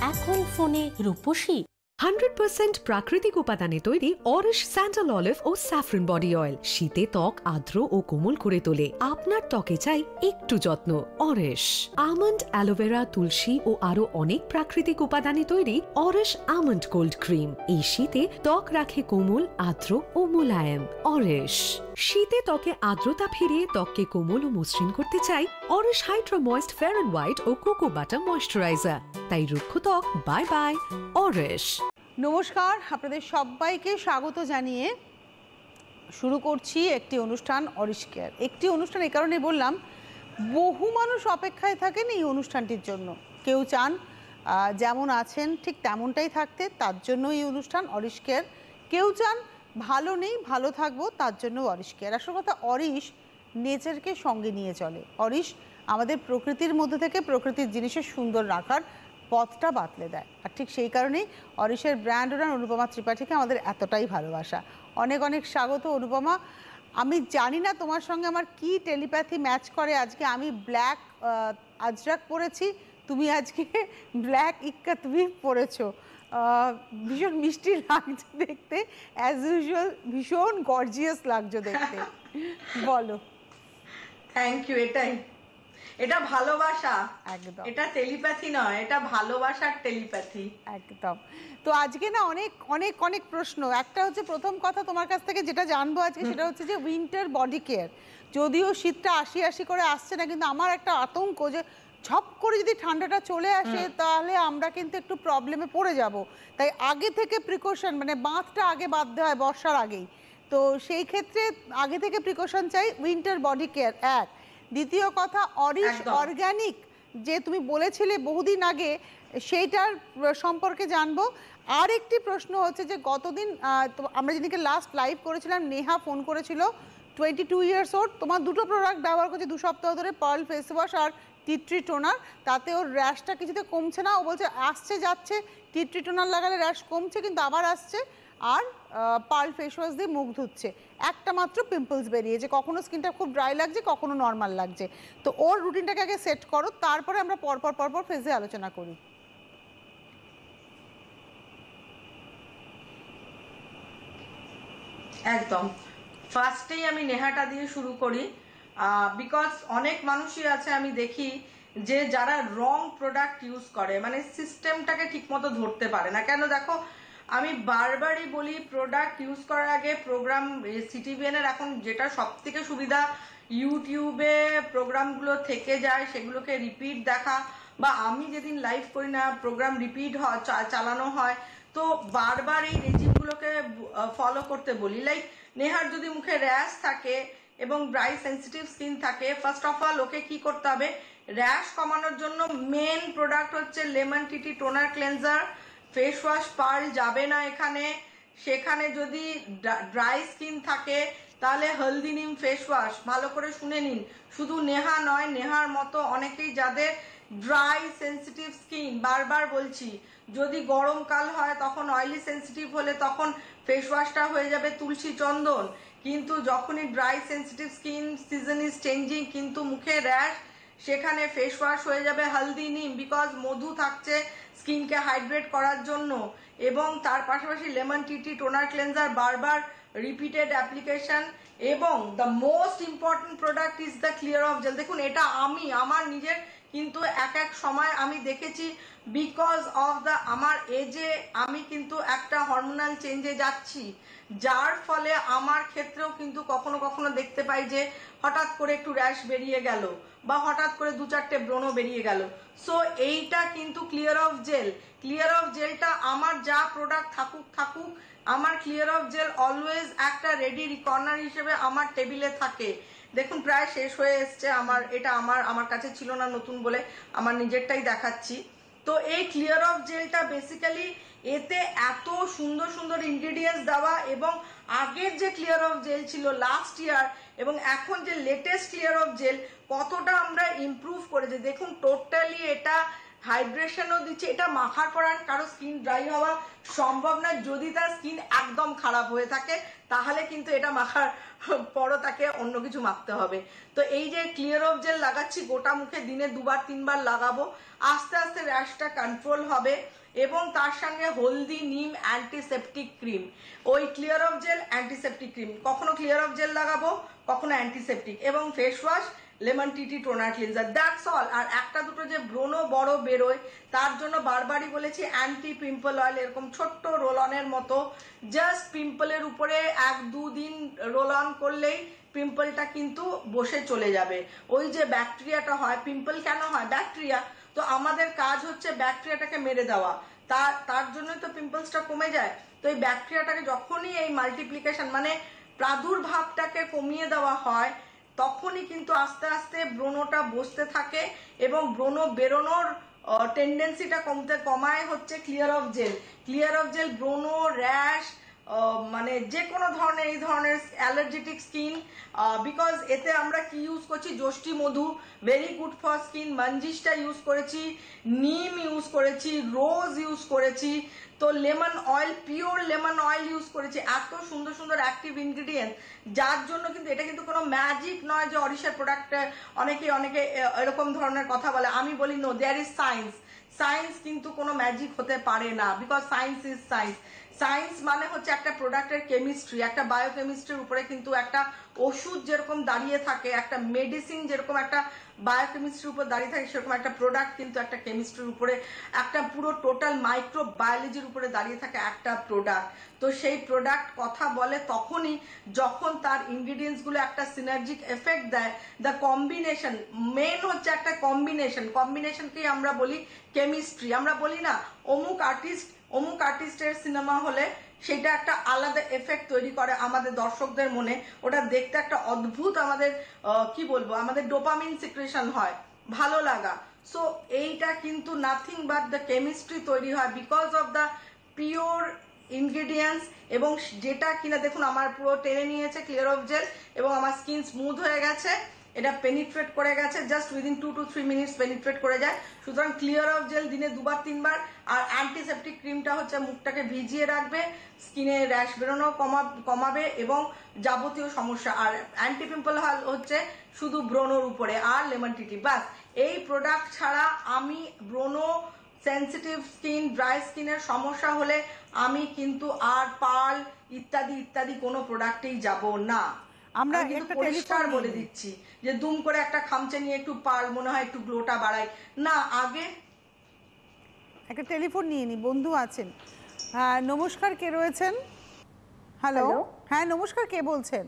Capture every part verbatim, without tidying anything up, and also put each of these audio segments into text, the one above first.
এখন ফোনে রূপসী hundred percent প্রাকৃতিক উপাদানে তৈরি অরিশ স্যান্ডাল অলিভ ও স্যাফরন বডি অয়েল শীতে ত্বক আর্দ্র ও কোমল করে তোলে। আপনার ত্বকে চাই একটু যত্ন। অরিশ আমন্ড, অ্যালোভেরা, তুলসী ও আরো অনেক প্রাকৃতিক উপাদানে তৈরি অরিশ আমন্ড কোল্ড ক্রিম এই শীতে ত্বক রাখে কোমল, আর্দ্র ও মোলায়েম। অরিশ শীতে ত্বকে আর্দ্রতা ফিরিয়ে ত্বককে কোমল ও মসৃণ করতে চাই Aurish hydro moist fair and white ও কোকো বাটার ময়েশ্চারাইজার। তাই রুক্ষ ত্বক বাই বাই অরিশ। নমস্কার, আপনাদের সবাইকে স্বাগত জানিয়ে শুরু করছি একটি অনুষ্ঠান অরিশ কেয়ার। একটি অনুষ্ঠান এই কারণে বললাম, বহু মানুষ অপেক্ষায় থাকেন এই অনুষ্ঠানটির জন্য। কেউ চান যেমন আছেন ঠিক তেমনটাই থাকতে, তার জন্য এই অনুষ্ঠান অরিশ কেয়ার। কেউ চান ভালো নেই ভালো থাকবো, তার জন্য অরিশ কেয়ার। আসল কথা, অরিশ নেচারকে সঙ্গে নিয়ে চলে। অরিশ আমাদের প্রকৃতির মধ্যে থেকে প্রকৃতির জিনিসের সুন্দর রাখার পথটা বাতলে দেয়। আর ঠিক সেই কারণেই অরিশের ব্র্যান্ড ওনার অনুপমা ত্রিপাঠীকে আমাদের এতটাই ভালোবাসা। অনেক অনেক স্বাগত অনুপমা। আমি জানি না তোমার সঙ্গে আমার কি টেলিপ্যাথি ম্যাচ করে। আজকে আমি ব্ল্যাক আজরাক পরেছি, তুমি আজকে ব্ল্যাক ইক্কা তুমি পরেছো। ভীষণ মিষ্টি লাগছে দেখতে, অ্যাজ ইউজুয়াল ভীষণ গর্জিয়াস লাগছে দেখতে। বলো। Thank you. এটাই, এটা ভালোবাসা, একদম। এটা টেলিপ্যাথি নয়, এটা ভালোবাসার টেলিপ্যাথি। একদম। তো আজকে না অনেক অনেক অনেক প্রশ্ন। একটা হচ্ছে, প্রথম কথা তোমার কাছ থেকে যেটা জানবো আজকে সেটা হচ্ছে যে উইন্টার বডি কেয়ার। যদিও শীতটা আশি আশি করে আসছে না, কিন্তু আমার একটা আতঙ্ক যে ঝপ করে যদি ঠান্ডাটা চলে আসে তাহলে আমরা কিন্তু একটু প্রবলেমে পড়ে যাব। তাই আগে থেকে প্রিকশন, মানে বাঁধটা আগে বাঁধতে হয় বর্ষার আগেই। তো সেই ক্ষেত্রে আগে থেকে প্রিকশন চাই, উইন্টার বডি কেয়ার এক। দ্বিতীয় কথা, অরিশ অর্গ্যানিক যে তুমি বলেছিলে বহুদিন আগে, সেইটার সম্পর্কে জানবো। আর একটি প্রশ্ন হচ্ছে যে গতদিন আমরা যেদিনকে লাস্ট লাইভ করেছিলাম, নেহা ফোন করেছিল, টোয়েন্টি টু ইয়ার্স ওল্ড, তোমার দুটো প্রোডাক্ট ব্যবহার করছে দু সপ্তাহ ধরে, পার্ল ফেস ওয়াশ আর টি ট্রি টোনার। তাতে ওর র্যাশটা কিছুতে কমছে না। ও বলছে আসছে যাচ্ছে, টি ট্রি টোনার লাগালে র্যাশ কমছে কিন্তু আবার আসছে, আর পার্ল ফেস ওয়াশ দিয়ে মুখ ধুচ্ছে। একটা মাত্র পিম্পলস বেরিয়েছে, কখনো স্কিনটা খুব ড্রাই লাগছে, কখনো নর্মাল লাগছে। তো ওর রুটিনটাকে আগে সেট করো, তারপরে আমরা পরপর পরপর ফেজে আলোচনা করি। একদম। ফার্স্টেই আমি নেহাটা দিয়ে শুরু করি, বিকজ অনেক মানুষই আছে আমি দেখি যে যারা রং প্রোডাক্ট ইউজ করে, মানে সিস্টেমটাকে ঠিকমতো ধরতে পারে না। কেন দেখো, আমি বারবারই বলি, প্রোডাক্ট ইউজ করার আগে প্রোগ্রাম, সিটিভিএন এর এখন যেটা সব থেকে সুবিধা, ইউটিউবে প্রোগ্রামগুলো থেকে যায়, সেগুলোকে রিপিট দেখা, বা আমি যেদিন লাইভ করি না প্রোগ্রাম রিপিট হয়, চালানো হয়, তো বারবার এই রেজিমগুলোকে ফলো করতে বলি। লাইক নেহার যদি মুখে র্যাশ থাকে এবং ড্রাই সেন্সিটিভ স্কিন থাকে, ফার্স্ট অফ অল ওকে কি করতে হবে, র্যাশ কমানোর জন্য মেন প্রোডাক্ট হচ্ছে lemon TT toner cleanser. Face wash pearl যাবে না এখানে। সেখানে যদি ড্রাই স্কিন থাকে তাহলে হলদি নিম ফেস ওয়াশ। ভালো করে শুনে নিন, শুধু নেহা নয়, নেহার মতো অনেকেই যাদের ড্রাই সেন্সিটিভ স্কিন, বারবার বলছি, যদি গরমকাল হয় তখন অয়েলি সেন্সিটিভ হলে তখন ফেস ওয়াশটা হয়ে যাবে তুলসী চন্দন, কিন্তু যখনই dry sensitive skin, season is changing, কিন্তু মুখে র্যাশ, সেখানে ফেস ওয়াশ হয়ে যাবে হলদি নিম, বিকজ মধু থাকছে স্কিনকে হাইড্রেট করার জন্য। এবং তার পাশাপাশি লেমন টিটি টোনার ক্লেন্সার, বারবার রিপিটেড অ্যাপ্লিকেশন। এবং the most important product is the clear off gel. দেখুন, এটা আমি আমার নিজের কিন্তু এক এক সময় আমি দেখেছি, বিকজ অফ দ্য আমার এজে আমি কিন্তু একটা হরমোনাল চেঞ্জে যাচ্ছি, যার ফলে আমার ক্ষেত্রেও কিন্তু কখনো কখনো দেখতে পাই যে হঠাৎ করে একটু র্যাশ বেরিয়ে গেল, বা হঠাৎ করে দু চারটে ব্রণ বেরিয়ে গেল। সো এইটা কিন্তু clear off gel. Clear off জেলটা আমার যা প্রোডাক্ট থাকুক থাকুক আমার ক্লিয়ার অফ জেল অলওয়েজ একটা রেডি কর্নার হিসেবে আমার টেবিলে থাকে। দেখুন, প্রায় শেষ হয়ে এসছে আমার, এটা আমার আমার কাছে ছিল না নতুন বলে আমার নিজেরটাই দেখাচ্ছি। তো এই ক্লিয়ার অফ জেলটা বেসিক্যালি, এতে এত সুন্দর সুন্দর ইনগ্রেডিয়েন্টস দেওয়া, এবং আগের যে ক্লিয়ার অফ জেল ছিল লাস্ট ইয়ার এবং এখন যে লেটেস্ট ক্লিয়ার অফ জেল, কতটা আমরা ইমপ্রুভ করেছি। দেখুন, টোটালি এটা হাইড্রেশনও দিচ্ছে। এটা মাখার পর আর কারো স্কিন ড্রাই হওয়া সম্ভব না, যদি তার স্কিন একদম খারাপ হয়ে থাকে তাহলে কিন্তু এটা মাখার পরও তাকে অন্য কিছু মাখতে হবে। তো এই যে ক্লিয়ার অফ জেল লাগাচ্ছি গোটা মুখে, দিনে দুবার তিনবার লাগাবো, আস্তে আস্তে র্যাশটা কন্ট্রোল হবে। এবং তার সঙ্গে হলদি নিম অ্যান্টিসেপটিক ক্রিম, ওই clear off gel antiseptic cream, কখনো ক্লিয়ার অফ জেল লাগাবো কখনো অ্যান্টিসেপটিক, এবং face wash lemon TT toner cleanser, that's all. আর একটা দুটো যে ব্রণ বড় বেরোয় তার জন্য বারবারই বলেছি অ্যান্টি পিম্পল অয়েল, এরকম ছোট্ট রোল অনের মতো, জাস্ট পিম্পলের উপরে এক দুদিন রোল অন করলেই পিম্পলটা কিন্তু বসে চলে যাবে। ওই যে ব্যাকটেরিয়াটা হয়, পিম্পল কেন হয়? ব্যাকটেরিয়া, তো আমাদের কাজ হচ্ছে ব্যাকটেরিয়াটাকে মেরে দেওয়া, তার তার জন্যই তো পিম্পলসটা কমে যায়। তো এই ব্যাকটেরিয়াটাকে যখনই এই মাল্টিপ্লিকেশন মানে প্রাদুর্ভাবটাকে কমিয়ে দেওয়া হয় তখনই কিন্তু আস্তে আস্তে ব্রণটা বসতে থাকে এবং ব্রণ বেরোনোর টেন্ডেন্সিটা কমতে কমায় হচ্ছে clear off gel. Clear off gel ব্রণ, র্যাশ, মানে যে কোনো ধরনের এই ধরনের অ্যালার্জেটিক স্কিন, বিকজ এতে আমরা কি ইউজ করছি, যষ্টি মধু ভেরি গুড ফর স্কিন, মঞ্জিসটা ইউজ করেছি, নিম ইউজ করেছি, রোজ ইউজ করেছি, তো lemon oil, pure lemon oil use করেছি, এত সুন্দর সুন্দর অ্যাক্টিভ ইনগ্রিডিয়েন্ট, যার জন্য কিন্তু এটা কিন্তু কোনো ম্যাজিক নয় যে অরিশার প্রোডাক্ট। অনেকে অনেকে এরকম ধরনের কথা বলে, আমি বলি no, there is science. Science কিন্তু কোনো ম্যাজিক হতে পারে না, because science is science. Science মানে হচ্ছে একটা প্রোডাক্টের কেমিস্ট্রি, একটা বায়োকেমিস্ট্রির উপরে কিন্তু একটা ওষুধ যেরকম দাঁড়িয়ে থাকে, একটা মেডিসিন যেরকম একটা বায়োকেমিস্ট্রির উপর দাঁড়িয়ে থাকে, সেরকম একটা প্রোডাক্ট কিন্তু একটা কেমিস্ট্রির উপরে, একটা পুরো টোটাল মাইক্রো বায়োলজির উপরে দাঁড়িয়ে থাকে একটা প্রোডাক্ট। তো সেই প্রোডাক্ট কথা বলে তখনই যখন তার ইনগ্রিডিয়েন্টসগুলো একটা সিনার্জিক এফেক্ট দেয়, দ্য কম্বিনেশন, মেন হচ্ছে একটা কম্বিনেশন, কম্বিনেশনকেই আমরা বলি কেমিস্ট্রি। আমরা বলি না অমুক আর্টিস্ট অমুক আর্টিস্টের সিনেমা হলে সেটা একটা আলাদা এফেক্ট তৈরি করে আমাদের দর্শকদের মনে, ওটা দেখতে একটা অদ্ভুত আমাদের কি বলবো আমাদের ডোপামিন সিক্রেশন হয়, ভালো লাগা। সো এইটা কিন্তু নাথিং বাট দ্য কেমিস্ট্রি তৈরি হয় because of the pure ingredients, এবং যেটা কিনা দেখুন আমার পুরো টেনে নিয়েছে ক্লিয়ার অফ জেল এবং আমার স্কিন স্মুথ হয়ে গেছে, এটা পেনিট্রেট করে গেছে, just within two two three minutes penetrate করে যায়। সুতরাং ক্লিয়ার অফ জেল দিনে দুবার তিনবার, আর অ্যান্টিসেপটিক ক্রিমটা হচ্ছে মুখটাকে ভিজিয়ে রাখবে, স্কিনে র্যাশ বেরোনো কমা কমাবে এবং যাবতীয় সমস্যা। আর অ্যান্টি পিম্পল হচ্ছে শুধু ব্রণর উপরে, আর লেমন টিটি, বাস। এই প্রোডাক্ট ছাড়া আমি ব্রণ, সেন্সিটিভ স্কিন, ড্রাই স্কিনের সমস্যা হলে আমি কিন্তু আর পার্ল ইত্যাদি ইত্যাদি কোনো প্রোডাক্টেই যাব না। আমরা একটা পরিষ্কার বলে দিচ্ছি যে দুম করে একটা খামচে নিয়ে একটু পার্ল মনে হয় একটু গ্লোটা বাড়াই না, আগে একটা টেলিফোন নিয়ে নি, বন্ধু আছেন। হ্যাঁ নমস্কার, কে রয়েছেন? হ্যালো, হ্যাঁ নমস্কার, কে বলছেন?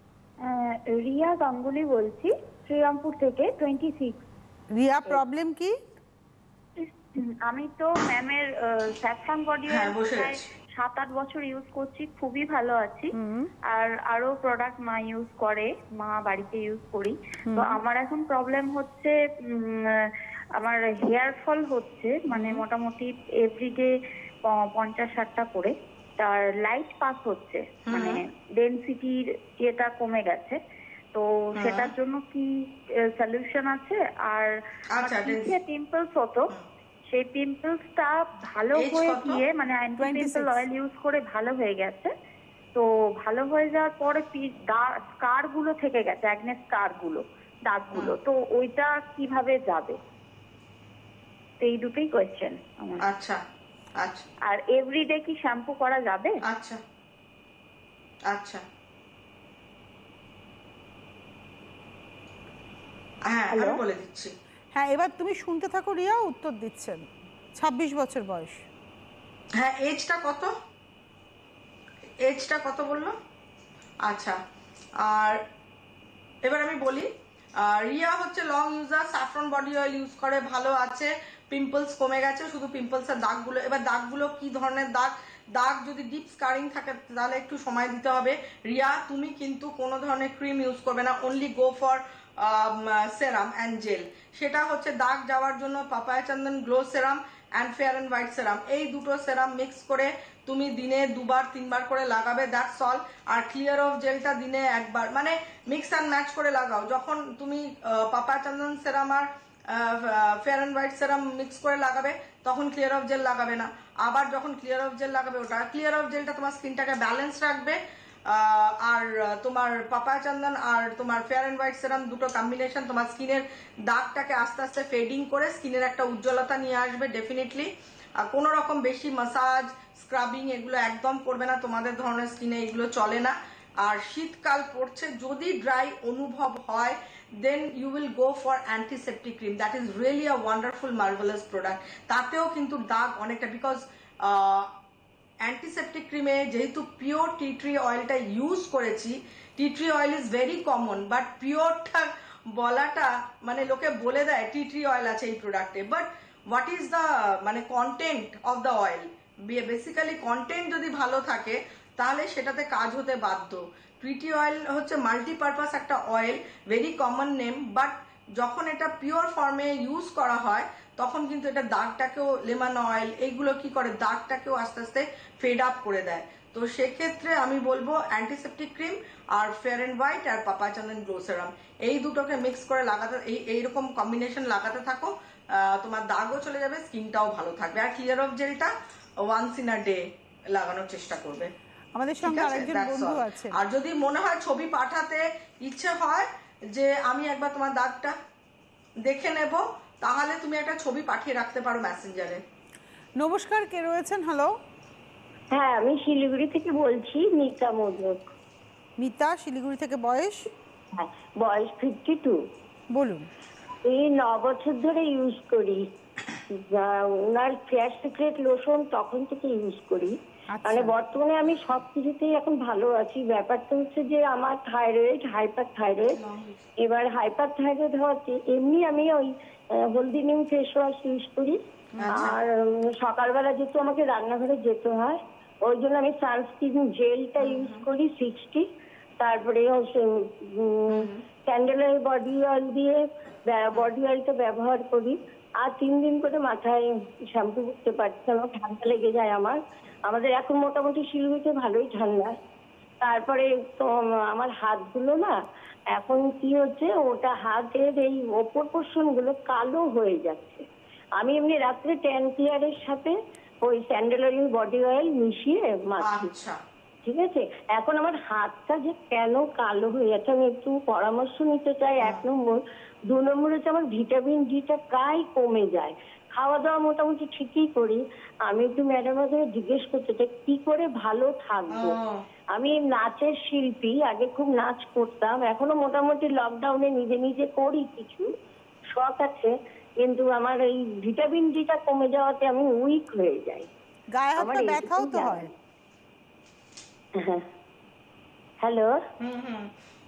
রিয়া গাঙ্গুলি বলছি, শ্রীরামপুর থেকে টোয়েন্টি সিক্স। রিয়া, প্রবলেম কি? আমি তো ম্যামের স্যাফরন বডি অয়েল সাত আট বছর ইউজ করছি, খুবই ভালো আছি। আর আরো প্রোডাক্ট মা ইউজ করে, মা বাড়িতে ইউজ করি। তো আমার এখন প্রবলেম হচ্ছে আমার হেয়ার ফল হচ্ছে, মানে মোটামুটি এভরিডে পঞ্চাশ ষাটটা করে, তার লাইট পাস হচ্ছে, মানে ডেনসিটির ইয়েটা কমে গেছে। তো সেটার জন্য কি সলিউশন আছে? আর পিম্পলস হতো, সেই পিম্পলসটা ভালো হয়ে গিয়ে মানে অ্যান্টি পিম্পল অয়েল ইউজ করে ভালো হয়ে গেছে। তো ভালো হয়ে যাওয়ার পরে স্কার গুলো থেকে গেছে, অ্যাকনে স্কার গুলো, দাগ গুলো, তো ওইটা কিভাবে যাবে? এই দুটোই কোয়েশ্চেন আমার। আচ্ছা আচ্ছা। আর এভরিডে কি শ্যাম্পু করা যাবে? আচ্ছা আচ্ছা, হ্যাঁ আমি বলে দিচ্ছি। হ্যাঁ এবার তুমি শুনতে থাকো, রিয়া উত্তর দিচ্ছেন। ছাব্বিশ বছর বয়স। হ্যাঁ, এজটা কত? এজটা কত বললো? আচ্ছা, আর এবার আমি বলি, রিয়া হচ্ছে long user, saffron body oil use করে, ভালো আছে, পিম্পলস কমে গেছে, শুধু পিম্পলসের দাগগুলো। এবার দাগগুলো কি ধরনের দাগ? দাগ যদি ডিপ স্কারিং থাকে তাহলে একটু সময় দিতে হবে। রিয়া, তুমি কিন্তু কোনো ধরনের ক্রিম ইউজ করবে না, only go for serum and gel. সেটা হচ্ছে দাগ যাওয়ার জন্য papaya chandan glow serum and fair and white serum, এই দুটো সেরাম মিক্স করে তুমি দিনে দুবার তিনবার করে লাগাবে, দ্যাটস অল। আর ক্লিয়ার অফ জেলটা দিনে একবার, মানে মিক্স অ্যান্ড ম্যাচ করে লাগাও। যখন তুমি পাপায়া চন্দন সেরাম আর fair and white serum mix করে লাগাবে, তখন ক্লিয়ার অফ জেল লাগাবে না। আবার যখন ক্লিয়ার অফ জেল লাগাবে, ওটা ক্লিয়ার অফ জেলটা তোমার স্কিনটাকে ব্যালেন্স রাখবে। আর তোমার পাপায়া চন্দন আর তোমার ফেয়ার অ্যান্ড হোয়াইট সেরাম দুটো কম্বিনেশন তোমার স্কিনের দাগটাকে আস্তে আস্তে ফেডিং করে স্কিনের একটা উজ্জ্বলতা নিয়ে আসবে ডেফিনেটলি। আর কোনো রকম বেশি মাসাজ স্ক্রাবিং এগুলো একদম করবে না, তোমাদের ধরনের স্কিনে এগুলো চলে না। আর শীতকাল পড়ছে, যদি ড্রাই অনুভব হয় then you will go for antiseptic cream, that is really a wonderful marvellous product. তাতেও কিন্তু দাগ অনেকটা, বিকজ অ্যান্টিসেপ্টিক ক্রিমে যেহেতু পিওর টি ট্রি অয়েলটা ইউজ করেছি, tea tree oil is very common, but পিওরটা বলাটা মানে লোকে বলে দেয় টি ট্রি অয়েল আছে এই প্রোডাক্টে, বাট হোয়াট ইজ দ্য মানে content of the oil, basically content যদি ভালো থাকে তাহলে সেটাতে কাজ হতে বাধ্য। টি অয়েল হচ্ছে মাল্টিপারপাস একটা oil, very common name, but যখন এটা পিওর ফর্মে ইউজ করা হয় তখন কিন্তু এটা দাগটাকেও, লেমন অয়েল এইগুলো কি করে দাগটাকেও আস্তে আস্তে ফেড আপ করে দেয়। তো সেক্ষেত্রে আমি বলবো অ্যান্টিসেপ্টিক ক্রিম আর ফেয়ার অ্যান্ড হোয়াইট আর পাপায়া চন্দন গ্লো সেরাম এই দুটোকে মিক্স করে লাগাতে, এই এইরকম কম্বিনেশন লাগাতে থাকো, তোমার দাগও চলে যাবে, স্কিনটাও ভালো থাকবে। আর ক্লিয়ার অফ জেলটা ওয়ান্স ইন আ ডে লাগানোর চেষ্টা করবে। আমাদের সঙ্গে আরেকজন বন্ধু আছে, আর যদি মনে হয় ছবি পাঠাতে ইচ্ছে হয় যে আমি একবার তোমার দাগটা দেখে নেব, তাহলে তুমি একটা ছবি পাঠিয়ে রাখতে পারো মেসেঞ্জারে। নমস্কার, কে রয়েছেন? হ্যালো। হ্যাঁ, আমি শিলিগুড়ি থেকে বলছি, মিতা মোদক। মিতা, শিলিগুড়ি থেকে। বয়স? হ্যাঁ, বয়স ফিফটি টু। বলুন। এই ন বছর ধরে ইউজ করি, ওনার ফেয়ার সিক্রেট লোশন তখন থেকে ইউজ করি। মানে বর্তমানে আমি সব কিছুতেই এখন ভালো আছি। ব্যাপারটা হচ্ছে যে আমার থাইরয়েড, হাইপার থাইরয়েড। এবার হাইপার থাইরয়েড হওয়াতে এমনি আমি ওই হলদি নিম ফেস ওয়াশ ইউজ করি। আর সকালবেলা যেহেতু আমাকে রান্নাঘরে যেতে হয়, ওই জন্য আমি সানস্ক্রিন জেলটা ইউজ করি সিক্সটি। তারপরে ক্যান্ডেলের বডি অয়েল দিয়ে বডি অয়েলটা ব্যবহার করি। আর তিন দিন করে মাথায় শ্যাম্পু করতে পারছি, আমার ঠান্ডা লেগে যায়। আমার আমাদের এখন মোটামুটি শিলিগুড়িতে ভালোই ঠান্ডা। তারপরে তো আমার হাতগুলো না এখন কি হচ্ছে, ওটা হাতের এই ওপর পোর্শন গুলো কালো হয়ে যাচ্ছে। আমি এমনি রাত্রে ট্যান ক্লিয়ারের সাথে ওই স্যান্ডেল অয়েল বডি অয়েল মিশিয়ে মাখি, ঠিক আছে? এখন আমার হাতটা যে কেন কালো হয়ে যাচ্ছে আমি একটু পরামর্শ নিতে চাই। এক নম্বর। দু নম্বর হচ্ছে আমার ভিটামিন ডিটা প্রায় কমে যায়। খাওয়া দাওয়া মোটামুটি ঠিকই করি। আমি একটু ম্যাডাম জিজ্ঞেস করতে চাই কি করে ভালো থাকবো। আমি নাচের শিল্পী, আগে খুব নাচ করতাম, এখনো মোটামুটি লকডাউনে নিজে নিজে করি, কিছু শখ আছে, কিন্তু আমার এই ভিটামিন ডিটা কমে যাওয়াতে আমি উইক হয়ে যাই। গায়ে হাতে ব্যথাও তো হয়। হ্যালো। হুম হুম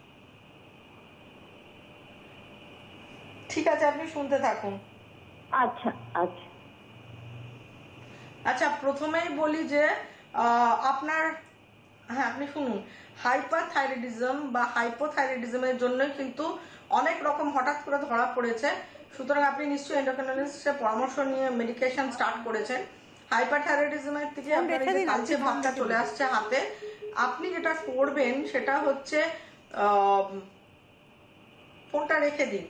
ঠিক আছে, আপনি শুনতে থাকুন। আচ্ছা আচ্ছা আচ্ছা, প্রথমেই বলি যে আপনার, হ্যাঁ আপনি শুনুন, হাইপারথাইরয়েডিজম বা হাইপোথাইরয়েডিজমের জন্য কিন্তু অনেক রকম হঠাৎ করে ধরা পড়েছে। সুতরাং আপনি নিশ্চয়ই এন্ডোক্রাইনোলজিস্টের পরামর্শ নিয়ে মেডিকেশন স্টার্ট করেছেন। হাইপারথাইরয়েডিজমের থেকে আপনার এই যে কালচে ভাবটা চলে আসছে হাতে, আপনি যেটা করবেন সেটা হচ্ছে ফোনটা রেখে দিন।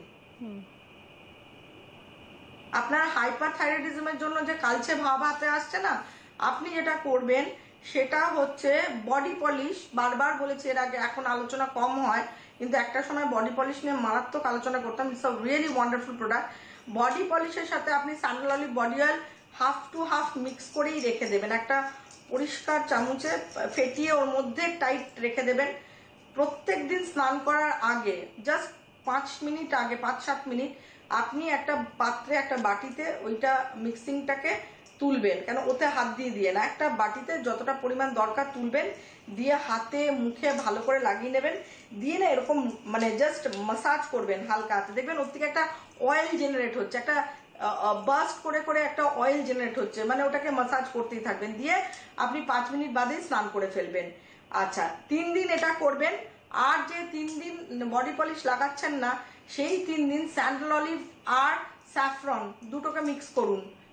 আপনার হাইপারথাইরয়েডিজমের জন্য যে কালচে ভাব হাতে আসছে না, আপনি যেটা করবেন সেটা হচ্ছে বডি পলিশ। বারবার বলেছি এর আগে, এখন আলোচনা কম হয়, কিন্তু একটা সময় বডি পলিশ নিয়ে মারাত্মক আলোচনা করতাম। It's a really wonderful product. Body পলিশের সাথে আপনি sandal oil body oil half to half mix করেই রেখে দেবেন, একটা পরিষ্কার চামচে ফেটিয়ে ওর মধ্যে টাইট রেখে দেবেন। প্রত্যেক দিন স্নান করার আগে জাস্ট পাঁচ মিনিট আগে, পাঁচ সাত মিনিট আপনি একটা পাত্রে, একটা বাটিতে ওইটা মিক্সিংটাকে তুলবেন, কেন ওতে হাত দিয়ে দিয়ে না, একটা বাটিতে যতটা পরিমাণ দরকার তুলবেন, দিয়ে হাতে মুখে ভালো করে লাগিয়ে নেবেন, দিয়ে না এরকম মানে জাস্ট মাসাজ করবেন হালকা হাতে, দেখবেন ওর থেকে একটা অয়েল জেনারেট হচ্ছে, একটা বাস্ট করে করে একটা অয়েল জেনারেট হচ্ছে, মানে ওটাকে মাসাজ করতেই থাকবেন, দিয়ে আপনি পাঁচ মিনিট বাদেই স্নান করে ফেলবেন। আচ্ছা, তিন দিন এটা করবেন। আর যে তিন দিন বডি পলিশ লাগাচ্ছেন না, সেই তিন দিন স্যান্ডেল অলিভ আর স্যাফরন দুটোকে মিক্স করুন,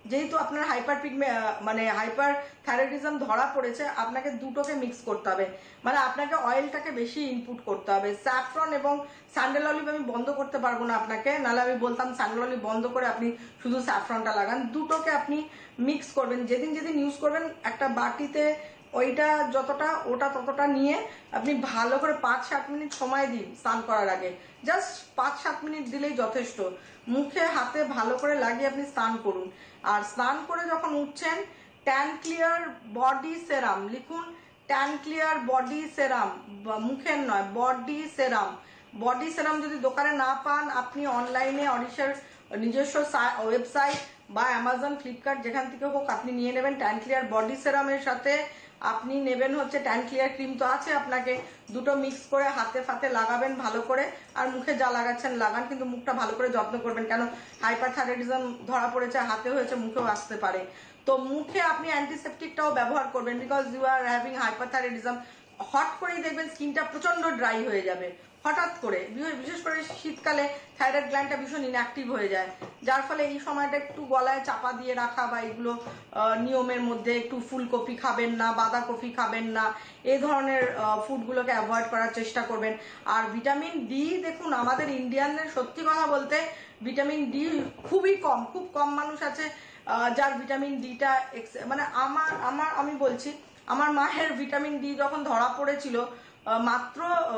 যেহেতু আপনার হাইপার পিগমে মানে হাইপার থাইরয়েডিজম ধরা পড়েছে, আপনাকে দুটোকে মিক্স করতে হবে, মানে আপনাকে অয়েলটাকে বেশি ইনপুট করতে হবে। স্যাফরন এবং স্যান্ডেল অলিভ আমি বন্ধ করতে পারবো না আপনাকে, নাহলে আমি বলতাম স্যান্ডেল অলিভ বন্ধ করে আপনি শুধু স্যাফরনটা লাগান। দুটোকে আপনি মিক্স করবেন, যেদিন যেদিন ইউজ করবেন একটা বাটিতে ওইটা যতটা ওটা ততটা নিয়ে আপনি ভালো করে পাঁচ সাত মিনিট সময় দিন স্নান করার আগে, জাস্ট পাঁচ সাত মিনিট দিলেই যথেষ্ট। মুখে হাতে ভালো করে লাগিয়ে আপনি স্নান করুন। আর স্নান করে যখন উঠছেন ট্যান ক্লিয়ার বডি সেরাম লিখুন, ট্যান ক্লিয়ার বডি সেরাম, মুখের নয় বডি সেরাম। বডি সেরাম যদি দোকানে না পান আপনি অনলাইনে অরিশের নিজস্ব ওয়েবসাইট বা অ্যামাজন ফ্লিপকার্ট যেখান থেকে হোক আপনি নিয়ে নেবেন ট্যান ক্লিয়ার বডি সেরামের সাথে আপনি নেবেন হচ্ছে ট্যান ক্লিয়ার ক্রিম তো আছে আপনাকে, দুটো মিক্স করে হাতে ফাতে লাগাবেন ভালো করে, আর মুখে যা লাগাচ্ছেন লাগান, কিন্তু মুখটা ভালো করে যত্ন করবেন, কেন হাইপারথাইরয়েডিজম ধরা পড়েছে, হাতে হয়েছে মুখেও আসতে পারে। তো মুখে আপনি অ্যান্টিসেপটিকটাও ব্যবহার করবেন, because you are having hyperthyroidism. Hot করেই দেখবেন স্কিনটা প্রচন্ড ড্রাই হয়ে যাবে হঠাৎ করে, বিশেষ করে শীতকালে থাইরয়েড গ্ল্যান্ডটা ভীষণ ইনঅ্যাক্টিভ হয়ে যায়, যার ফলে এই সময়টা একটু গলায় চাপা দিয়ে রাখা বা এগুলো নিয়মের মধ্যে, একটু ফুলকপি খাবেন না, বাঁধাকপি খাবেন না, এই ধরনের ফুডগুলোকে অ্যাভয়েড করার চেষ্টা করবেন। আর ভিটামিন ডি দেখুন আমাদের ইন্ডিয়ানদের সত্যি কথা বলতে ভিটামিন ডি খুবই কম, খুব কম মানুষ আছে যার ভিটামিন ডিটা মানে আমার আমার আমি বলছি আমার মায়ের ভিটামিন ডি যখন ধরা পড়েছিল মাত্র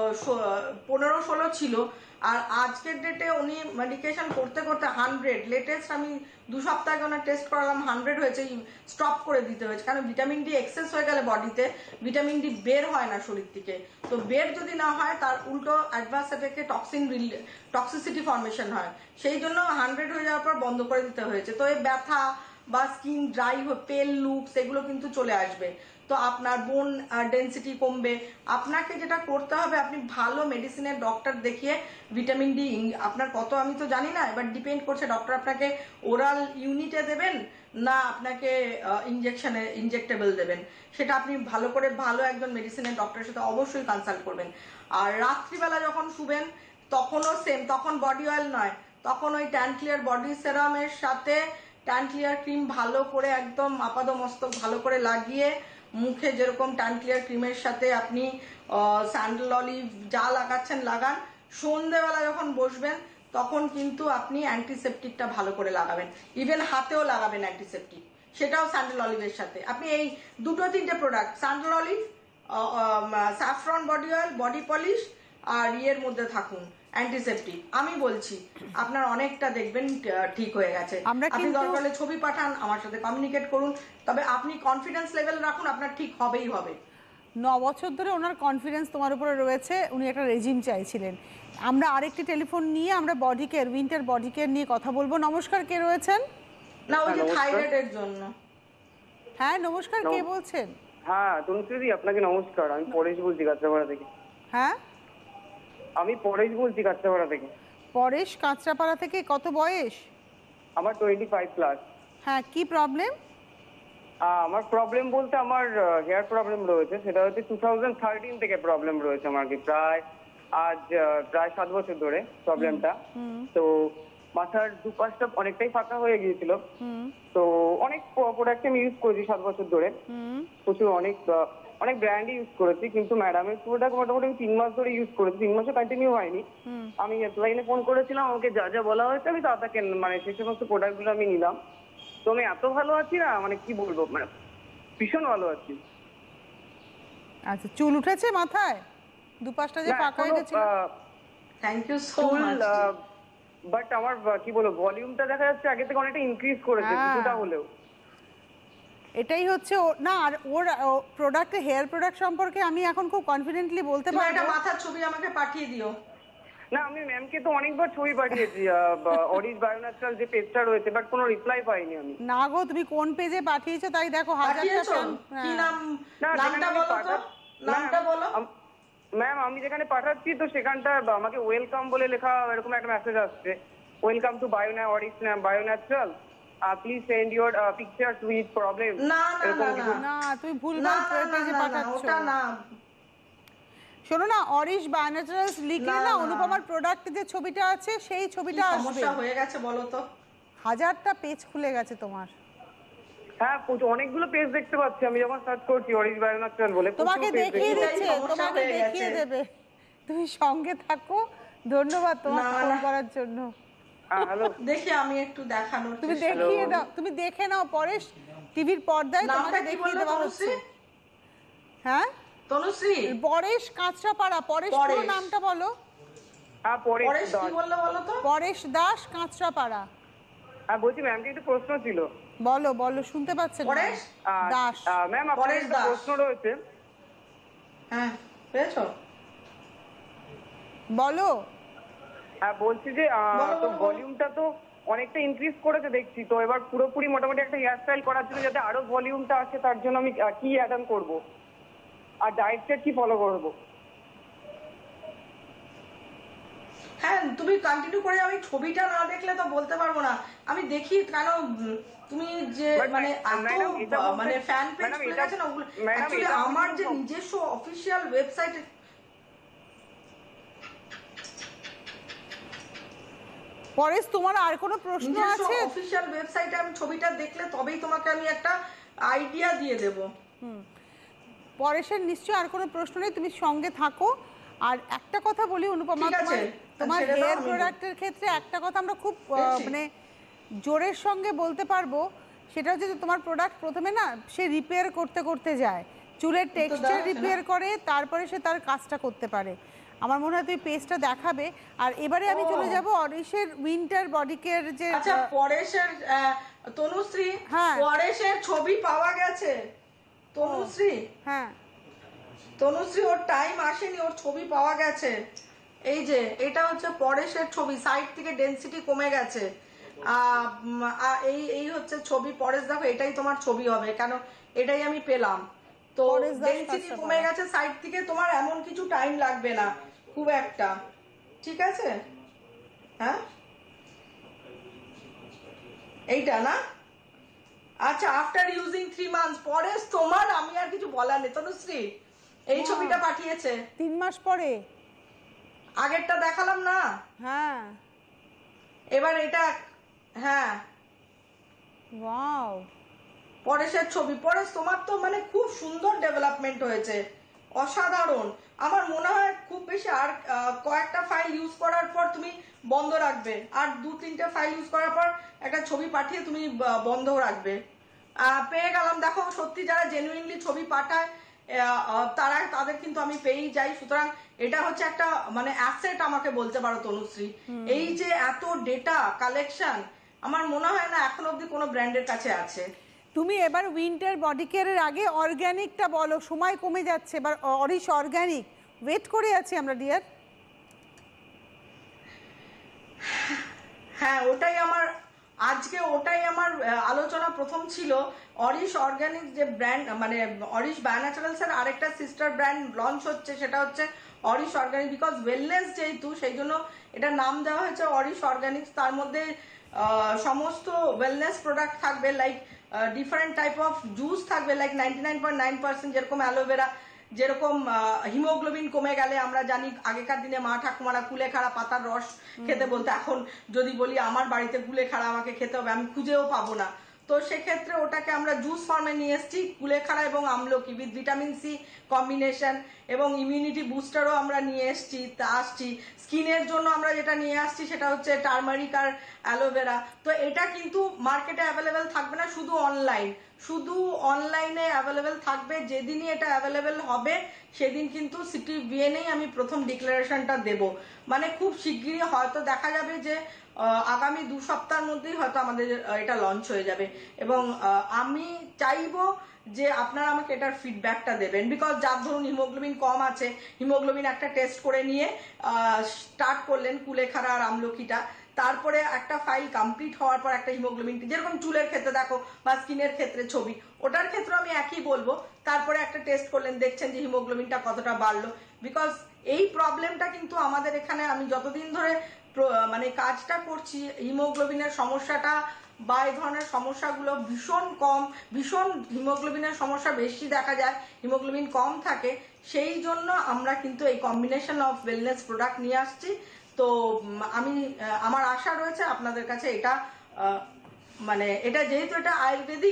পনেরো ষোলো ছিল, আর আজকের ডেটে উনি মেডিকেশন করতে করতে হান্ড্রেড, লেটেস্ট আমি দু সপ্তাহ আগে ওনার টেস্ট করালাম হান্ড্রেড হয়েছে, স্টপ করে দিতে হয়েছে, কারণ ভিটামিন ডি এক্সেস হয়ে গেলে বডিতে ভিটামিন ডি বের হয় না শরীর থেকে, তো বের যদি না হয় তার উল্টো অ্যাডভান্স এফেক্টে টক্সিন টক্সিসিটি ফর্মেশন হয়, সেই জন্য হান্ড্রেড হয়ে যাওয়ার পর বন্ধ করে দিতে হয়েছে। তো এই ব্যথা বা স্কিন ড্রাই পেল লুকস এগুলো কিন্তু চলে আসবে, তো আপনার বোন ডেন্সিটি কমবে। আপনাকে যেটা করতে হবে আপনি ভালো মেডিসিনের ডক্টর দেখিয়ে ভিটামিন ডি আপনার কত আমি তো জানি না, এবার ডিপেন্ড করছে ডক্টর আপনাকে ওরাল ইউনিটে দেবেন না আপনাকে ইনজেকশনে ইনজেক্টেবল দেবেন, সেটা আপনি ভালো করে ভালো একজন মেডিসিনের ডক্টরের সাথে অবশ্যই কনসাল্ট করবেন। আর রাত্রিবেলা যখন শুবেন তখনও সেম, তখন বডি অয়েল নয়, তখন ওই ট্যান ক্লিয়ার বডি সেরামের সাথে ট্যান ক্লিয়ার ক্রিম ভালো করে একদম আপাদমস্তক ভালো করে লাগিয়ে মুখে যেরকম ট্যান ক্লিয়ার ক্রিমের সাথে আপনি স্যান্ডেল অলিভ যা লাগাচ্ছেন লাগান, সন্ধ্যেবেলা যখন বসবেন তখন কিন্তু আপনি অ্যান্টিসেপটিকটা ভালো করে লাগাবেন, ইভেন হাতেও লাগাবেন অ্যান্টিসেপটিক, সেটাও স্যান্ডেল অলিভের সাথে। আপনি এই দুটো তিনটে product sandal olive, saffron body oil, body polish আর ইয়ের মধ্যে থাকুন অ্যান্টিসেপটিক, আমি বলছি আপনার অনেকটা দেখবেন ঠিক হয়ে গেছে। আপনি দরকার হলে ছবি পাঠান, আমার সাথে কমিউনিকেট করুন, তবে আপনি কনফিডেন্স লেভেল রাখুন, আপনার ঠিক হবেই হবে। ন বছর ধরে ওনার কনফিডেন্স তোমার উপরে রয়েছে, উনি একটা রেজিম চাইছিলেন। আমরা আরেকটি টেলিফোন নিয়ে আমরা body care winter body care নিয়ে কথা বলবো। নমস্কার, কে রয়েছেন? না ওই যে থাইরয়েডের জন্য। হ্যাঁ নমস্কার, কে বলছেন? হ্যাঁ তনুশ্রী আপনাকে নমস্কার, আমি পরেশ বলছি কাঁচরাপাড়া থেকে। হ্যাঁ আমি পরেশ বলছি কাঁচরাপাড়া থেকে। পরেশ কাঁচরাপাড়া থেকে, কত বয়স? আমার টোয়েন্টি ফাইভ প্লাস। হ্যাঁ কি প্রবলেম? আমার প্রবলেম বলতে আমার হেয়ার প্রবলেম রয়েছে, সেটা হচ্ছে টু থাউজেন্ড থার্টিন থেকে প্রবলেম রয়েছে আমার, কি প্রায় আজ প্রায় সাত বছর ধরে প্রবলেমটা। তো মাথার দুপাশটা অনেকটাই ফাঁকা হয়ে গিয়েছিল, তো অনেক প্রোডাক্ট আমি ইউজ করেছি সাত বছর ধরে, প্রচুর অনেক অনেক ব্র্যান্ড ইউজ করেছি, কিন্তু ম্যাডামের প্রোডাক্ট মোটামুটি তিন মাস ধরে ইউজ করেছি, তিন মাসে কন্টিনিউ হয়নি। আমি হেল্পলাইনে ফোন করেছিলাম, আমাকে যা যা বলা হয়েছে আমি তা তাকে মানে সেই সমস্ত প্রোডাক্টগুলো আমি নিলাম, তো আমি এত ভালো আছি না, মানে কি বলবো, মানে ভীষণ ভালো আছি। আচ্ছা চুল উঠেছে মাথায়? দুপাশটা যে ফাঁকা হয়ে গেছে। Thank you so much. But আমার কি বলবো, ভলিউমটা দেখা যাচ্ছে আগে থেকে অনেকটা ইনক্রিজ করেছে কিছুটা হলেও। এটাই হচ্ছে না, আর ওর প্রোডাক্টে হেয়ার প্রোডাক্ট সম্পর্কে আমি এখন খুব কনফিডেন্টলি বলতে পারবো। একটা মাথার ছবি আমাকে পাঠিয়ে দিও। না আমি ম্যামকে তো অনেকবার ছবি পাঠিয়েছি অরিশ বায়ো ন্যাচারাল যে পেজটা রয়েছে, বাট কোনো রিপ্লাই পাইনি আমি। না গো, তুমি কোন পেজে পাঠিয়েছো তাই দেখো হাজারটা ফ্যান। কি নাম? নামটা বলো তো, নামটা বলো। ম্যাম আমি যেখানে পাঠাচ্ছি তো সেখানটা আমাকে ওয়েলকাম বলে লেখা এরকম একটা মেসেজ আসছে, ওয়েলকাম টু বায়ো না Aurish bio natural, please send your pictures with problem. না না না না তুমি ভুলভাল পেজে পাঠাচ্ছো, ওটা না। শোনো না, অরিশ বায়ো ন্যাচারালস লিখলে না অনুপমার প্রোডাক্ট যে ছবিটা আছে সেই ছবিটা আসবে। সমস্যা হয়ে গেছে বলো তো? হাজারটা পেজ খুলে গেছে তোমার। হ্যাঁ প্রচুর অনেকগুলো পেজ দেখতে পাচ্ছি আমি যখন সার্চ করছি অরিশ বায়ো ন্যাচারাল বলে। তোমাকে দেখিয়ে দিচ্ছে, তোমাকে দেখিয়ে দেবে, তুমি সঙ্গে থাকো। ধন্যবাদ তোমাকে ফোন করার জন্য। হ্যালো, দেখি আমি একটু দেখানোর, তুমি দেখিয়ে দাও, তুমি দেখে নাও পরেশ, টিভির পর্দায় তোমাকে দেখিয়ে দেওয়া হচ্ছে। হ্যাঁ তনুশ্রী, পরেশ কাঁচরাপাড়া। পরেশ পুরো নামটা বলো। হ্যাঁ পরেশ কি বললো বলো তো? পরেশ দাস, কাঁচরাপাড়া। হ্যাঁ বলছি ম্যামকে একটু প্রশ্ন ছিল। বলো বলো, শুনতে পাচ্ছেন? পরেশ দাস। ম্যাম আপনার একটা প্রশ্ন রয়েছে। হ্যাঁ পেয়েছো? বলো। হ্যাঁ বলছি যে তো ভলিউমটা তো অনেকটা ইনক্রিজ করেছে দেখছি, তো এবার পুরোপুরি মোটামুটি একটা হেয়ার স্টাইল করার জন্য যাতে আরো ভলিউমটা আসে তার জন্য আমি কি অ্যাড অন করবো আর ডায়েটটা কি ফলো করবো? হ্যাঁ তুমি কন্টিনিউ করে, আমি ছবিটা না দেখলে তো বলতে পারবো না। আমি দেখি কেন তুমি যে মানে এত মানে ফ্যান পেজ খুলে গেছে না ওগুলো। অ্যাকচুয়ালি আমার যে নিজস্ব অফিসিয়াল ওয়েবসাইট, পরেশ তোমার আর কোনো প্রশ্ন আছে? অফিসিয়াল ওয়েবসাইটে আমি ছবিটা দেখলে তবেই তোমাকে আমি একটা আইডিয়া দিয়ে দেব। হুম, পরেশের নিশ্চয়ই আর কোনো প্রশ্ন নেই, তুমি সঙ্গে থাকো। আর একটা কথা বলি অনুপমা, তোমার হেয়ার প্রোডাক্টের ক্ষেত্রে একটা কথা আমরা খুব মানে জোরের সঙ্গে বলতে পারবো, সেটা হচ্ছে যে তোমার প্রোডাক্ট প্রথমে না সে রিপেয়ার করতে করতে যায়, চুলের টেক্সচার রিপেয়ার করে, তারপরে সে তার কাজটা করতে পারে। আমার মনে হয় তুই পেজটা দেখাবে। আর এবারে আমি চলে যাব অরিশের উইন্টার বডি কেয়ার যে। আচ্ছা পরেশের তনুশ্রী, হ্যাঁ পরেশের ছবি পাওয়া গেছে। তনুশ্রী, হ্যাঁ তনুশ্রী ওর টাইম আসেনি, ওর ছবি পাওয়া গেছে। এই যে এটা হচ্ছে পরেশের ছবি, সাইড থেকে ডেনসিটি কমে গেছে। এই এই হচ্ছে ছবি। পরেশ দেখো এটাই তোমার ছবি হবে, কেন এটাই আমি পেলাম। তো ডেনসিটি কমে গেছে সাইড থেকে, তোমার এমন কিছু টাইম লাগবে না খুব একটা, ঠিক আছে? হ্যাঁ এইটা না, আচ্ছা after using three months. Paresh তোমার আমি আর কিছু বলার নেই। তনুশ্রী এই ছবিটা পাঠিয়েছে তিন মাস পরে, আগেরটা দেখালাম না? হ্যাঁ এবার এটা, হ্যাঁ ওয়াও পরেশের ছবি। পরেশ তোমার তো মানে খুব সুন্দর ডেভেলপমেন্ট হয়েছে, অসাধারণ। আমার মনে হয় খুব বেশি আর কয়েকটা ফাইল ইউজ করার পর তুমি বন্ধ রাখবে, আর দু তিনটে ফাইল ইউজ করার পর একটা ছবি পাঠিয়ে তুমি বন্ধ রাখবে। পেয়ে গেলাম। দেখো সত্যি যারা জেনুইনলি ছবি পাঠায় তারা, তাদের কিন্তু আমি পেয়েই যাই। সুতরাং এটা হচ্ছে একটা মানে অ্যাসেট আমাকে বলতে পারো তনুশ্রী। এই যে এত ডেটা কালেকশন আমার মনে হয় না এখন অবধি কোনো ব্র্যান্ডের কাছে আছে। তুমি এবার উইন্টার বডি কেয়ারের আগে অর্গানিকটা বলো, সময় কমে যাচ্ছে। এবার অরিশ অর্গানিক ওয়েট করে আছি আমরা ডিয়ার। হ্যাঁ ওটাই আমার আজকে, ওটাই আমার আলোচনা প্রথম ছিল। অরিশ অর্গানিক যে ব্র্যান্ড, মানে অরিশ বায়ো ন্যাচারালস এর আরেকটা সিস্টার ব্র্যান্ড লঞ্চ হচ্ছে, সেটা হচ্ছে অরিশ অর্গানিক। বিকজ ওয়েলনেস যেহেতু, সেই জন্য এটা নাম দেওয়া হয়েছে অরিশ অর্গানিক্স। তার মধ্যে সমস্ত ওয়েলনেস প্রোডাক্ট থাকবে, like different type of juice থাকবে, like ninety nine point nine percent যেরকম অ্যালোভেরা, যেরকম হিমোগ্লোবিন কমে গেলে আমরা জানি আগেকার দিনে মা ঠাকুমারা কুলেখাড়া পাতার রস খেতে বলতে, এখন যদি বলি আমার বাড়িতে কুলেখাড়া আমাকে খেতে হবে আমি খুঁজেও পাবো না। তো সেক্ষেত্রে ওটাকে আমরা জুস ফর্মে নিয়ে এসেছি, কুলেখাড়া এবং আমলকি উইথ ভিটামিন সি কম্বিনেশন, এবং ইমিউনিটি বুস্টারও আমরা নিয়ে এসেছি আসছি। স্কিনের জন্য আমরা যেটা নিয়ে আসছি সেটা হচ্ছে টার্মারিক আর অ্যালোভেরা। তো এটা কিন্তু মার্কেটে অ্যাভেলেবেল থাকবে না, শুধু অনলাইন, শুধু অনলাইনে অ্যাভেলেবেল থাকবে। যেদিনই এটা অ্যাভেলেবেল হবে সেদিন কিন্তু সিটি বিএনেই আমি প্রথম ডিক্লারেশনটা দেব। মানে খুব শিগগিরই হয়তো দেখা যাবে যে আগামী দু সপ্তাহের মধ্যেই হয়তো আমাদের এটা লঞ্চ হয়ে যাবে। এবং আমি চাইবো যে আপনারা আমাকে এটার ফিডব্যাকটা দেবেন। বিকজ যার ধরুন হিমোগ্লোবিন কম আছে, হিমোগ্লোবিন একটা টেস্ট করে নিয়ে স্টার্ট করলেন কুলেখাড়া আর আমলকিটা, তারপরে একটা ফাইল কমপ্লিট হওয়ার পর একটা হিমোগ্লোবিন, যেরকম চুলের ক্ষেত্রে দেখো বা স্কিনের ক্ষেত্রে ছবি, ওটার ক্ষেত্রে আমি একই বলবো। তারপরে একটা টেস্ট করলেন, দেখছেন যে হিমোগ্লোবিনটা কতটা বাড়লো। বিকজ এই প্রবলেমটা কিন্তু আমাদের এখানে আমি যতদিন ধরে মানে কাজটা করছি, হিমোগ্লোবিনের সমস্যাটা বা এই ধরনের সমস্যাগুলো ভীষণ কম, ভীষণ হিমোগ্লোবিনের সমস্যা বেশি দেখা যায়, হিমোগ্লোবিন কম থাকে। সেই জন্য আমরা কিন্তু এই কম্বিনেশন অফ ওয়েলনেস প্রোডাক্ট নিয়ে আসছি। তো আমি আমার আশা রয়েছে আপনাদের কাছে এটা মানে এটা যেহেতু এটা আয়ুর্বেদিক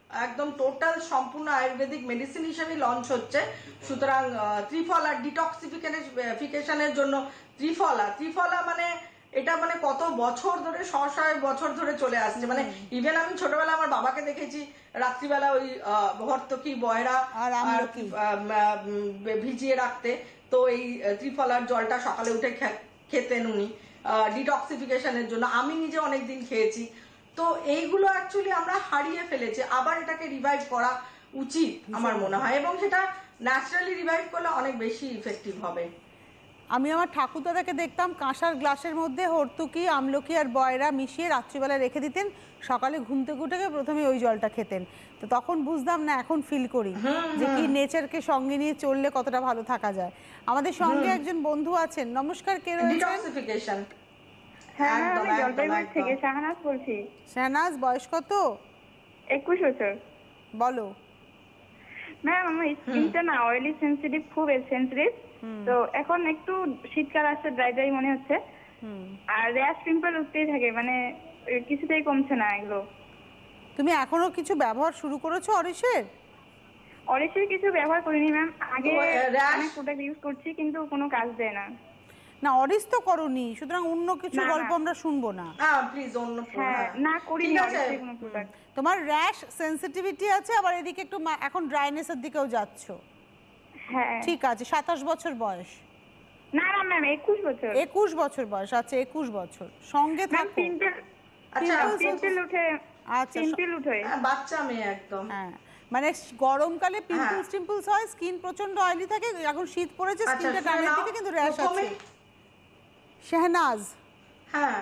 একদম টোটাল সম্পূর্ণ আয়ুর্বেদিক মেডিসিন হিসেবে লঞ্চ হচ্ছে। সুতরাং ত্রিফলা ডিটক্সিফিকেশনের জন্য ত্রিফলা ত্রিফলা মানে এটা মানে কত বছর ধরে শ শ বছর ধরে চলে আসছে। মানে ইভেন আমি ছোটবেলা আমার বাবাকে দেখেছি রাত্রিবেলা ওই ভর্তকি বয়রা আর ভিজিয়ে রাখতে, তো এই ত্রিফলার জলটা সকালে উঠে খেতেন উনি ডিটক্সিফিকেশনের জন্য। আমি নিজে অনেকদিন খেয়েছি। তো এইগুলো অ্যাকচুয়ালি আমরা হারিয়ে ফেলেছি, আবার এটাকে রিভাইভ করা উচিত আমার মনে হয়, এবং সেটা ন্যাচারালি রিভাইভ করলে অনেক বেশি ইফেক্টিভ হবে। আমি আমার ঠাকুরদাদাকে দেখতাম কাঁসার গ্লাসের মধ্যে হর্তুকি আমলকি আর বয়রা মিশিয়ে রাত্রিবেলা রেখে দিতেন, সকালে ঘুম থেকে উঠে প্রথমে ওই জলটা খেতেন। তো তখন বুঝতাম না, এখন ফিল করি যে কি নেচারকে সঙ্গে নিয়ে চললে কতটা ভালো থাকা যায়। আমাদের সঙ্গে একজন বন্ধু আছেন, নমস্কার, কে রয়েছেন? হ্যাঁ, আমি জলপাইগুড়ি থেকে শাহনাজ বলছি। শাহনাজ, বয়স কত? একুশ বছর। বলো ম্যাম, আমার স্কিনটা না অয়েলি সেনসিটিভ, খুব সেনসিটিভ। তো এখন একটু শীতকাল আসছে, ড্রাই ড্রাই মনে হচ্ছে, আর র্যাশ পিম্পল উঠতেই থাকে, মানে কিছুতেই কমছে না এগুলো। তুমি এখনো কিছু ব্যবহার শুরু করেছো অরিশের? অরিশের কিছু ব্যবহার করিনি ম্যাম, আগে অনেক প্রোডাক্ট ইউজ করছি কিন্তু কোনো কাজ দেয় না। না, অরিশ তো করোনি, সুতরাং অন্য কিছু গল্প আমরা শুনবো না। হ্যাঁ প্লিজ, অন্য হ্যাঁ না করিনি অরিশের কোনো প্রোডাক্ট। তোমার র্যাশ সেনসিটিভিটি আছে, আবার এদিকে একটু এখন ড্রাইনেসের দিকেও যাচ্ছো। হ্যাঁ ঠিক আছে, সাতাশ বছর বয়স? না না ম্যাম, একুশ বছর। একুশ বছর বয়স, আচ্ছা একুশ বছর সঙ্গে থাকো। পিম্পল, আচ্ছা পিম্পল উঠে, আচ্ছা পিম্পল উঠে, বাচ্চা মেয়ে একদম। হ্যাঁ, মানে গরমকালে পিম্পলস টিম্পলস হয়, স্কিন প্রচন্ড অয়েলি থাকে, এখন শীত পড়েছে স্কিনটা টানের দিকে কিন্তু র্যাশ আছে। শাহনাজ, হ্যাঁ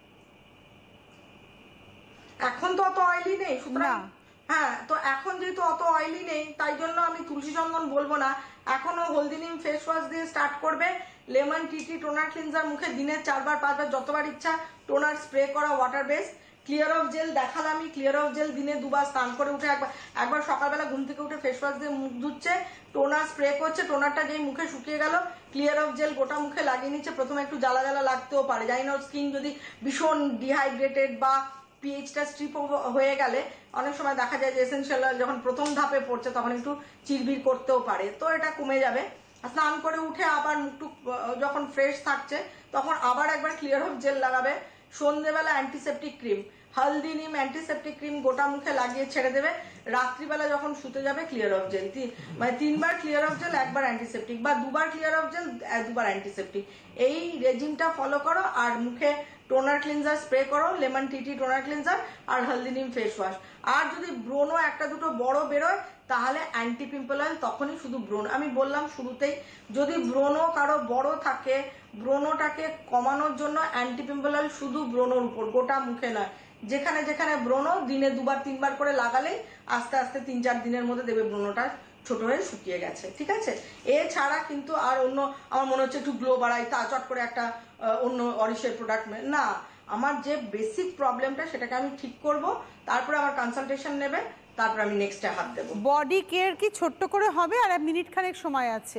এখন তো অত অয়েলি নেই, সুতরাং হ্যাঁ, তো এখন যেহেতু অত অয়েলি নেই তাই জন্য আমি তুলসী চন্দন বলবো না, এখনো হলদি নিম ফেস ওয়াশ দিয়ে স্টার্ট করবে। লেমন টিটি টোনার ক্লিনজার মুখে দিনে চারবার পাঁচবার যতবার ইচ্ছা টোনার স্প্রে করা water base. Clear off gel দেখালামই, ক্লিয়ার অফ জেল দিনে দুবার স্নান করে উঠে একবার একবার সকালবেলা ঘুম থেকে উঠে ফেস ওয়াশ দিয়ে মুখ ধুচ্ছে, টোনার স্প্রে করছে, টোনারটা যেই মুখে শুকিয়ে গেল ক্লিয়ার অফ জেল গোটা মুখে লাগিয়ে নিচ্ছে। প্রথমে একটু জ্বালা জ্বালা লাগতেও পারে, জানি না স্কিন যদি ভীষণ ডিহাইড্রেটেড বা পিএইচটা স্ট্রিপ হয়ে গেলে অনেক সময় দেখা যায় যে এসেনশিয়াল অয়েল যখন প্রথম ধাপে পড়ছে তখন একটু চিরবির করতেও পারে, তো এটা কমে যাবে। স্নান করে উঠে আবার মুখটুক যখন ফ্রেশ থাকছে তখন আবার একবার ক্লিয়ার অফ জেল লাগাবে। সন্ধ্যেবেলা অ্যান্টিসেপটিক ক্রিম, হলদি নিম অ্যান্টিসেপটিক ক্রিম গোটা মুখে লাগিয়ে ছেড়ে দেবে। রাত্রিবেলা যখন শুতে যাবে ক্লিয়ার অফ জেল, মানে তিনবার ক্লিয়ার অফ জেল একবার অ্যান্টিসেপটিক, বা দুবার ক্লিয়ার অফ জেল দুবার অ্যান্টিসেপটিক, এই রেজিমটা ফলো করো। আর মুখে টোনার ক্লিনজার স্প্রে করো, লেমন টিটি টোনার ক্লিনজার আর হলদি নিম ফেস ওয়াশ। আর যদি ব্রণও একটা দুটো বড় বেরোয় তাহলে অ্যান্টি পিম্পল অয়েল, তখনই শুধু ব্রণ। আমি বললাম শুরুতেই, যদি ব্রণ কারো বড় থাকে ব্রণটাকে কমানোর জন্য অ্যান্টি পিম্পল অয়েল শুধু ব্রণর উপর, গোটা মুখে নয়। যেখানে যেখানে ব্রণ দিনে দুবার তিনবার করে লাগালেই আস্তে আস্তে তিন চার দিনের মধ্যে দেবে ব্রণটা ছোট হয়ে শুকিয়ে গেছে, ঠিক আছে? এছাড়া কিন্তু আর অন্য আমার মনে হচ্ছে একটু গ্লো বাড়াই তা চট করে একটা অন্য অরিশের প্রোডাক্ট না, আমার যে বেসিক প্রবলেমটা সেটাকে আমি ঠিক করব, তারপরে আমার কনসালটেশন নেবে, তারপর আমি নেক্সটে হাত দেবো। বডি কেয়ার কি ছোট্ট করে হবে? আর মিনিট খানেক সময় আছে।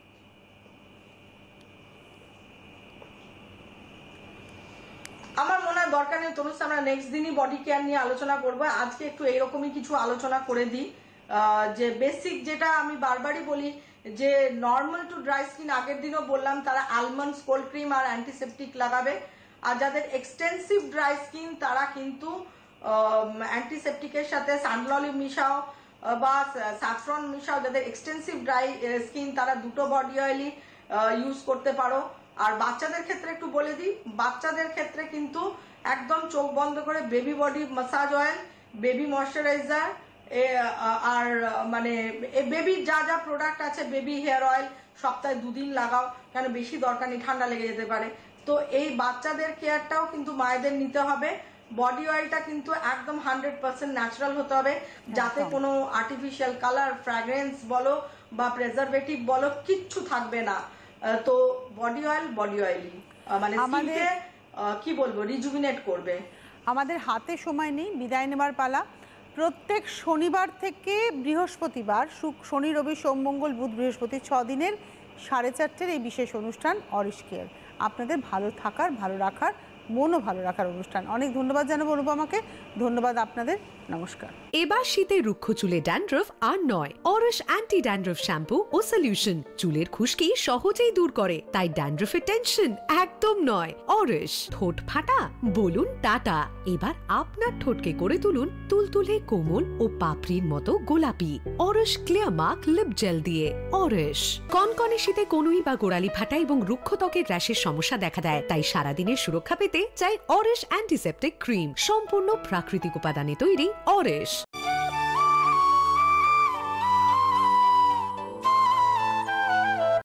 আমার মনে হয় দরকার নেই তনুজ, আমরা নেক্সট দিনই বডি কেয়ার নিয়ে আলোচনা করবো। আজকে একটু এইরকমই কিছু আলোচনা করে দিই, যে বেসিক যেটা আমি বারবারই বলি যে নর্মাল টু ড্রাই স্কিন, আগের দিনও বললাম, তারা আলমন্ডস কোল্ড ক্রিম আর অ্যান্টিসেপটিক লাগাবে। আর যাদের এক্সটেন্সিভ ড্রাই স্কিন তারা কিন্তু অ্যান্টিসেপটিকের সাথে স্যান্ডল অলিভ মিশাও বা স্যাফরন মিশাও। যাদের এক্সটেন্সিভ ড্রাই স্কিন তারা দুটো বডি অয়েলই ইউজ করতে পারো। আর বাচ্চাদের ক্ষেত্রে একটু বলে দিই, বাচ্চাদের ক্ষেত্রে কিন্তু একদম চোখ বন্ধ করে baby body massage oil, baby moisturiser আর মানে বেবির যা যা প্রোডাক্ট আছে, বেবি হেয়ার অয়েল সপ্তাহে দুদিন লাগাও, কেন বেশি দরকার নেই, ঠান্ডা লেগে যেতে পারে। তো এই বাচ্চাদের কেয়ারটাও কিন্তু মায়েদের নিতে হবে। বডি অয়েলটা কিন্তু একদম হান্ড্রেড পার্সেন্ট ন্যাচারাল হতে হবে, যাতে কোনো আর্টিফিশিয়াল কালার, ফ্র্যাগ্রেন্স বলো বা প্রেজারভেটিভ বলো কিচ্ছু থাকবে না। তো বডি অয়েল বডি অয়েলই মানে স্কিনকে কি বলবো রিজুভিনেট করবে। আমাদের হাতে সময় নেই, বিদায় নেবার পালা। প্রত্যেক শনিবার থেকে বৃহস্পতিবার, শনি রবি সোম মঙ্গল বুধ বৃহস্পতি ছ দিনের সাড়ে চারটের এই বিশেষ অনুষ্ঠান অরিশ কেয়ার আপনাদের ভালো থাকার, ভালো রাখার মনও ভালো রাখার অনুষ্ঠান। অনেক ধন্যবাদ জানাবো অনুপমাকে, ধন্যবাদ আপনাদের, নমস্কার। এবার শীতে রুক্ষ চুলে ড্যান্ড্রফ আর নয়, অরশ অ্যান্টি ড্যান্ড্রফ শ্যাম্পু ও সলিউশন চুলের খুশকি সহজেই দূর করে, তাই ড্যান্ড্রফের টেনশন একদম নয়। অরশ, ঠোঁট ফাটা বলুন টাটা। এবার আপনার ঠোঁটকে করে তুলুন তুলতুলে, কোমল ও পাপড়ির মতো গোলাপি। Aurish clear mark lip gel দিয়ে। অরশ কনকনে শীতে কনুই বা গোড়ালি ফাটা এবং রুক্ষ ত্বকের র্যাশের সমস্যা দেখা দেয়, তাই সারাদিনের সুরক্ষা পেতে চাই অরশ অ্যান্টিসেপ্টিক ক্রিম, সম্পূর্ণ প্রাকৃতিক উপাদানে তৈরি অরশ।